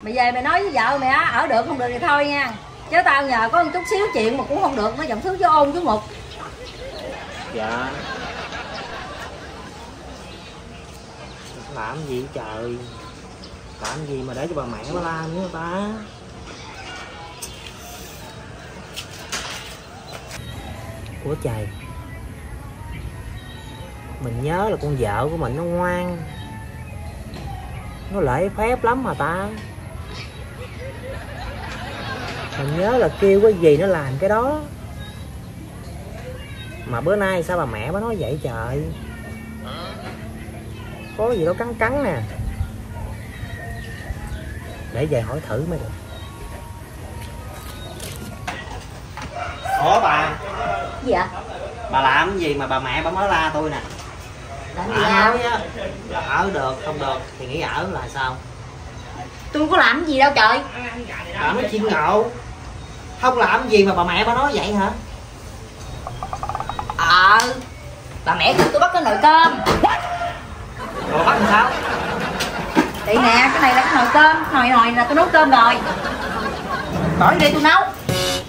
Mày về mày nói với vợ mày á, ở được không được thì thôi nha. Chứ tao nhờ có một chút xíu chuyện mà cũng không được, nó giọng thứ với ôn với Mục. Dạ. Làm gì trời? Làm gì mà để cho bà mẹ nó la nữa người ta? Ủa trời, mình nhớ là con vợ của mình nó ngoan, nó lễ phép lắm mà ta. Mình nhớ là kêu cái gì nó làm cái đó. Mà bữa nay sao bà mẹ bà nói vậy trời? Có gì đó cắn cắn nè. Để về hỏi thử mới được. Ủa bà? Gì vậy? Bà làm cái gì mà bà mẹ bà mới la tôi nè? Làm gì Bà à? nói á, ở được không được thì nghĩ ở là sao? Tôi có làm gì đâu trời. Bà nói chuyện ngộ. Không làm gì mà bà mẹ bà nói vậy hả? Bà mẹ kêu tôi bắt cái nồi cơm. Rồi bắt làm sao? Vậy nè, cái này là cái nồi cơm. Nồi là tôi nấu cơm rồi. Bỏ đi đây tôi nấu.